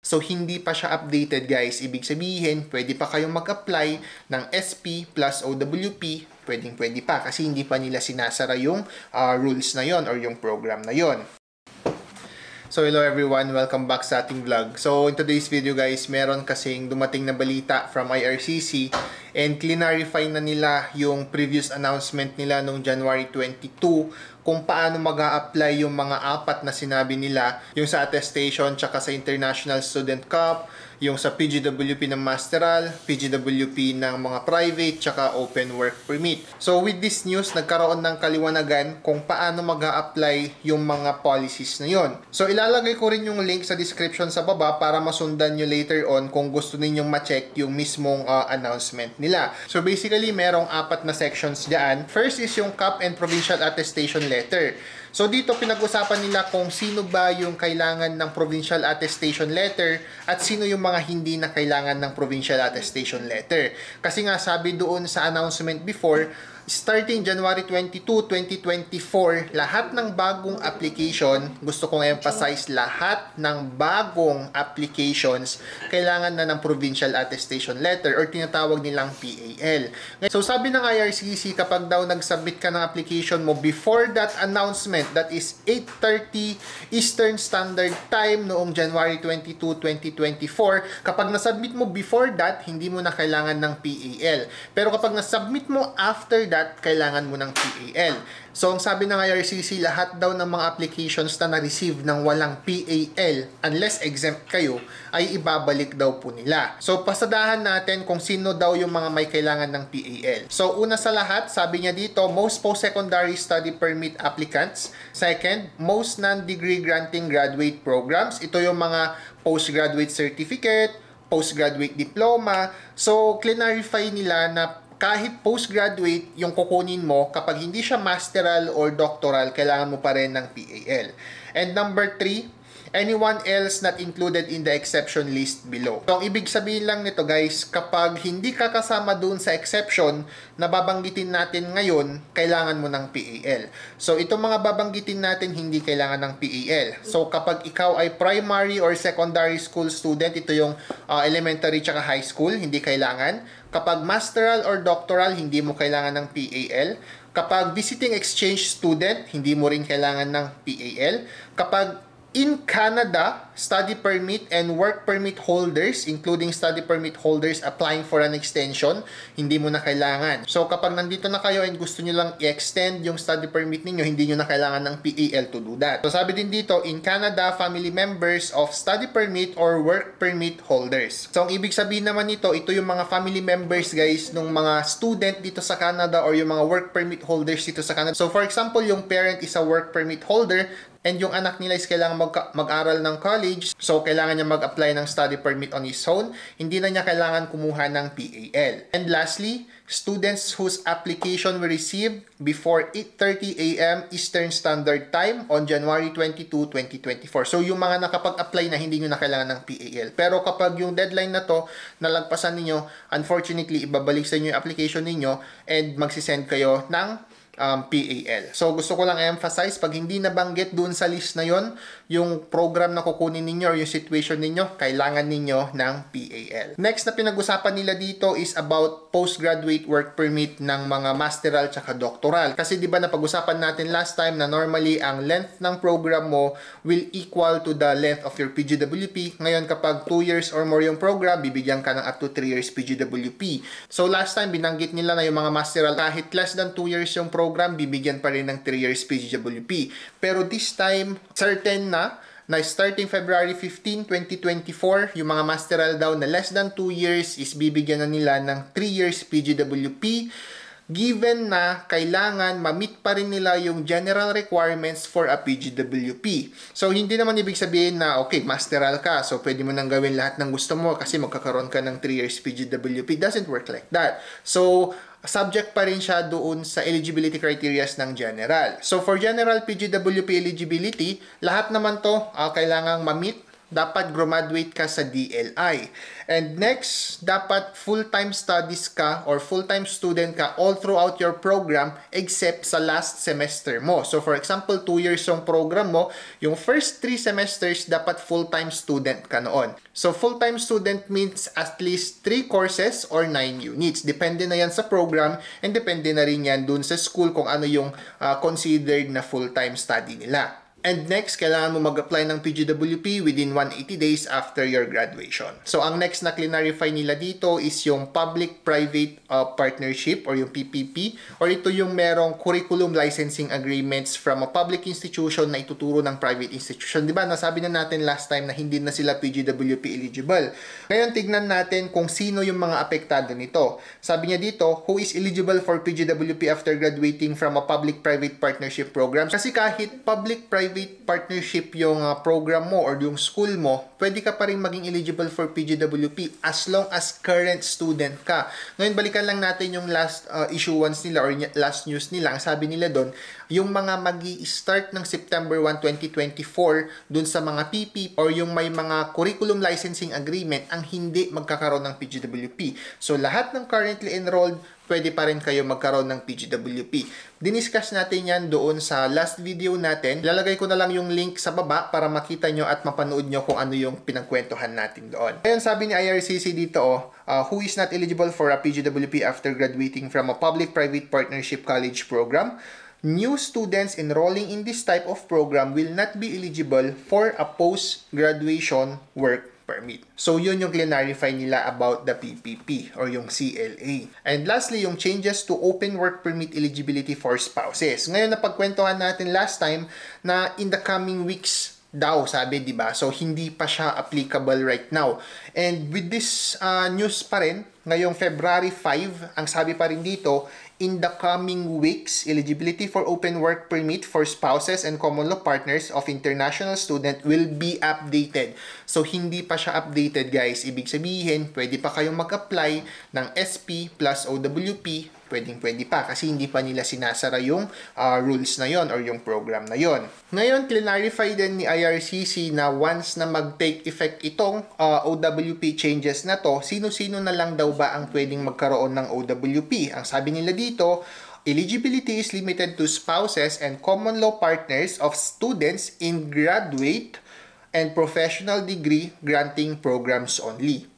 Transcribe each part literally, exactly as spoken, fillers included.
So, hindi pa siya updated guys. Ibig sabihin, pwede pa kayong mag-apply ng S P plus O W P. Pwedeng pwede pa kasi hindi pa nila sinasara yung uh, rules na yon or yung program na yon. So, hello everyone. Welcome back sa ating vlog. So, in today's video guys, meron kasing dumating na balita from I R C C and clarify na nila yung previous announcement nila noong January twenty-two kung paano mag-a-apply yung mga apat na sinabi nila, yung sa attestation, tsaka sa International Student Cup, yung sa P G W P ng Masteral, P G W P ng mga private, tsaka Open Work Permit. So with this news, nagkaroon ng kaliwanagan kung paano mag-a-apply yung mga policies na yon. So ilalagay ko rin yung link sa description sa baba para masundan nyo later on kung gusto ninyong ma-check yung mismong uh, announcement nila. So basically, merong apat na sections dyan. First is yung Cup and Provincial Attestation Letter. So dito pinag-usapan nila kung sino ba yung kailangan ng Provincial Attestation Letter at sino yung mga hindi na kailangan ng Provincial Attestation Letter. Kasi nga sabi doon sa announcement before, starting January twenty-second, twenty twenty-four, lahat ng bagong application, gusto kong emphasize, lahat ng bagong applications, kailangan na ng Provincial Attestation Letter or tinatawag nilang P A L. So sabi ng I R C C, kapag daw nag-submit ka ng application mo before that announcement, that is eight thirty Eastern Standard Time noong January twenty-second, twenty twenty-four, kapag nasubmit mo before that, hindi mo na kailangan ng P A L. Pero kapag nasubmit mo after that, kailangan mo ng P A L. So, ang sabi ng I R C C, lahat daw ng mga applications na na-receive ng walang P A L, unless exempt kayo, ay ibabalik daw po nila. So, pasadahan natin kung sino daw yung mga may kailangan ng P A L. So, una sa lahat, sabi niya dito, most post-secondary study permit applicants. Second, most non-degree granting graduate programs. Ito yung mga postgraduate certificate, postgraduate diploma. So, clarify nila na kahit postgraduate yung kukunin mo, kapag hindi siya masteral or doctoral, kailangan mo pa rin ng P A L. And number three, anyone else not included in the exception list below. So, ang ibig sabihin lang nito guys, kapag hindi ka kasama dun sa exception na babanggitin natin ngayon, kailangan mo ng P A L. So, itong mga babanggitin natin, hindi kailangan ng P A L. So, kapag ikaw ay primary or secondary school student, ito yung uh, elementary tsaka high school, hindi kailangan. Kapag masteral or doctoral, hindi mo kailangan ng P A L. Kapag visiting exchange student, hindi mo rin kailangan ng P A L. Kapag in Canada, study permit and work permit holders, including study permit holders applying for an extension, hindi mo na kailangan. So, kapag nandito na kayo and gusto nyo lang i-extend yung study permit ninyo, hindi nyo na kailangan ng P A L to do that. So, sabi din dito, in Canada, family members of study permit or work permit holders. So, ang ibig sabihin naman nito, ito yung mga family members, guys, ng mga student dito sa Canada or yung mga work permit holders dito sa Canada. So, for example, yung parent is a work permit holder, and yung anak nila is kailangan mag-aral ng college, so kailangan niya mag-apply ng study permit on his own, hindi na niya kailangan kumuha ng P A L. And lastly, students whose application were received before eight thirty A M Eastern Standard Time on January twenty-second, twenty twenty-four. So yung mga nakapag-apply na hindi nyo na kailangan ng P A L. Pero kapag yung deadline na to, nalagpasan ninyo, unfortunately, ibabalik sa inyo yung application ninyo and magsisend kayo ng Um, P A L. So, gusto ko lang emphasize, pag hindi nabanggit doon sa list na yon, yung program na kukunin ninyo or yung situation ninyo, kailangan ninyo ng P A L. Next na pinag-usapan nila dito is about postgraduate work permit ng mga masteral tsaka doctoral. Kasi di ba napag-usapan natin last time na normally ang length ng program mo will equal to the length of your P G W P. Ngayon, kapag two years or more yung program, bibigyan ka ng up to three years P G W P. So, last time, binanggit nila na yung mga masteral, kahit less than two years yung program, program, bibigyan pa rin ng three years P G W P. Pero this time, certain na, na starting February fifteenth, twenty twenty-four, yung mga masteral daw na less than two years is bibigyan na nila ng three years P G W P, given na kailangan ma-meet pa rin nila yung general requirements for a P G W P. So, hindi naman ibig sabihin na, okay, masteral ka, so pwede mo nang gawin lahat ng gusto mo kasi magkakaroon ka ng three years P G W P. Doesn't work like that. So, subject pa rin siya doon sa eligibility criteria ng general. So, for general P G W P eligibility, lahat naman to uh, kailangang ma-meet dapat graduate ka sa D L I. And next, dapat full-time studies ka or full-time student ka all throughout your program except sa last semester mo. So for example, two years yung program mo, yung first three semesters, dapat full-time student ka noon. So full-time student means at least three courses or nine units. Depende na yan sa program and depende na rin yan dun sa school kung ano yung uh, considered na full-time study nila. And next, kailangan mo mag-apply ng P G W P within one hundred eighty days after your graduation. So, ang next na clarify nila dito is yung Public-Private uh, Partnership or yung P P P, or ito yung merong curriculum licensing agreements from a public institution na ituturo ng private institution. Diba, nasabi na natin last time na hindi na sila P G W P eligible. Ngayon, tignan natin kung sino yung mga apektado nito. Sabi niya dito, who is eligible for P G W P after graduating from a Public-Private Partnership program? Kasi kahit Public-Private partnership yung uh, program mo or yung school mo, pwede ka pa rin maging eligible for P G W P as long as current student ka. Ngayon, balikan lang natin yung last uh, issuance nila or last news nila. Ang sabi nila doon, yung mga magi-start ng September first, twenty twenty-four dun sa mga P P or yung may mga curriculum licensing agreement ang hindi magkakaroon ng P G W P. So, lahat ng currently enrolled, pwede pa rin kayo magkaroon ng P G W P. Diniscuss natin yan doon sa last video natin. Lalagay ko na lang yung link sa baba para makita nyo at mapanood nyo kung ano yung pinagkwentuhan natin doon. Ngayon, sabi ni I R C C dito, oh, uh, who is not eligible for a P G W P after graduating from a Public-Private Partnership College program? New students enrolling in this type of program will not be eligible for a post-graduation work permit. So, yun yung clarify nila about the P P P or yung C L A. And lastly, yung changes to open work permit eligibility for spouses. Ngayon, napagkwentuhan natin last time na in the coming weeks daw, sabi, di ba? So, hindi pa siya applicable right now. And with this uh, news pa rin, ngayong February fifth, ang sabi pa rin dito, in the coming weeks, eligibility for open work permit for spouses and common law partners of international student will be updated. So, hindi pa siya updated, guys. Ibig sabihin, pwede pa kayong mag-apply ng S P plus O W P, pwedeng-pwede pa kasi hindi pa nila sinasara yung uh, rules na yon or yung program na yon. Ngayon, clarify din ni I R C C na once na mag-take effect itong uh, O W P changes na to, sino-sino na lang daw ba ang pwedeng magkaroon ng O W P? Ang sabi nila dito, eligibility is limited to spouses and common law partners of students in graduate and professional degree granting programs only.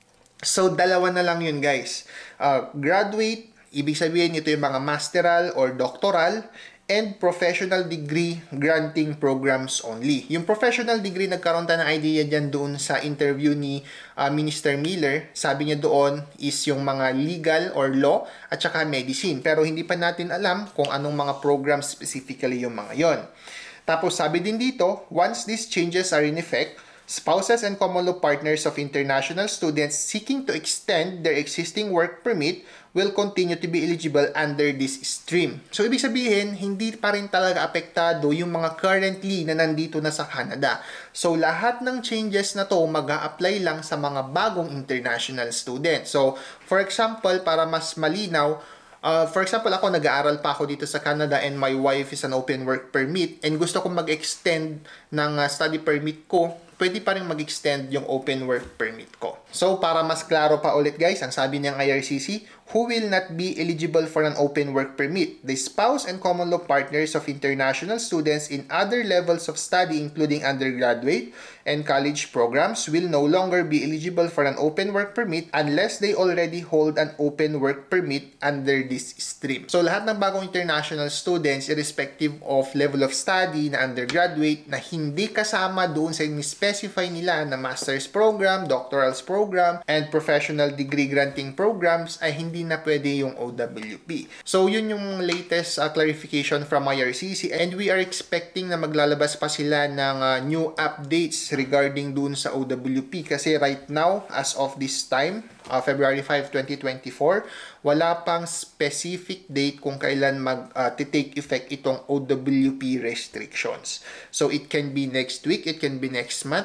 So, dalawa na lang yun, guys. Uh, graduate, ibig sabihin ito yung mga masteral or doctoral and professional degree granting programs only. Yung professional degree, nagkaroon tayo ng idea dyan doon sa interview ni uh, Minister Miller. Sabi niya doon is yung mga legal or law at saka medicine. Pero hindi pa natin alam kung anong mga programs specifically yung mga yon. Tapos sabi din dito, once these changes are in effect, spouses and common law partners of international students seeking to extend their existing work permit will continue to be eligible under this stream. So, ibig sabihin, hindi pa rin talaga apektado yung mga currently na nandito na sa Canada. So, lahat ng changes na to mag-a-apply lang sa mga bagong international students. So, for example, para mas malinaw, Uh, for example, ako nag-aaral pa ako dito sa Canada and my wife is an open work permit and gusto kong mag-extend ng uh, study permit ko, pwede pa rin mag-extend yung open work permit ko. So, para mas klaro pa ulit, guys, ang sabi ng I R C C, who will not be eligible for an open work permit? The spouse and common law partners of international students in other levels of study, including undergraduate and college programs, will no longer be eligible for an open work permit unless they already hold an open work permit under this stream. So, lahat ng bagong international students, irrespective of level of study na undergraduate, na hindi kasama doon sa specify nila na master's program, doctoral program, and professional degree granting programs, ay hindi na pwede yung O W P. So, yun yung latest uh, clarification from I R C C, and we are expecting na maglalabas pa sila ng uh, new updates regarding dun sa O W P kasi right now, as of this time, uh, February fifth, twenty twenty-four, wala pang specific date kung kailan mag-take uh, effect itong O W P restrictions. So, it can be next week, it can be next month,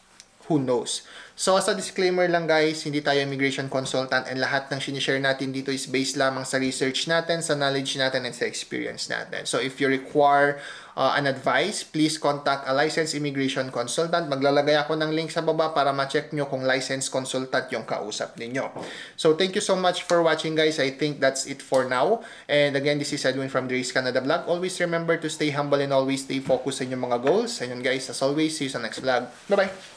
who knows? So, as a disclaimer lang, guys, hindi tayo immigration consultant and lahat ng sinishare natin dito is based lamang sa research natin, sa knowledge natin, and sa experience natin. So, if you require uh, an advice, please contact a licensed immigration consultant. Maglalagay ako ng link sa baba para ma-check nyo kung licensed consultant yung kausap ninyo. So, thank you so much for watching, guys. I think that's it for now. And again, this is Edwin from Dre's Canada Vlog. Always remember to stay humble and always stay focused sa inyong mga goals. Ayun, guys, as always, see you sa next vlog. Bye-bye!